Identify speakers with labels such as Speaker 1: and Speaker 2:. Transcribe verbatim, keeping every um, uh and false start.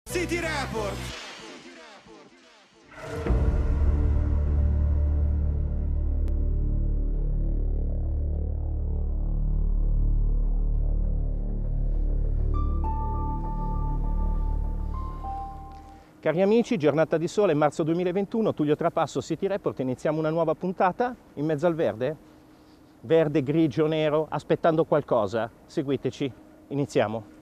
Speaker 1: City Report.
Speaker 2: Cari amici, giornata di sole, marzo duemilaventuno, Tullio Trapasso, City Report, iniziamo una nuova puntata in mezzo al verde, verde, grigio, nero, aspettando qualcosa. Seguiteci, iniziamo.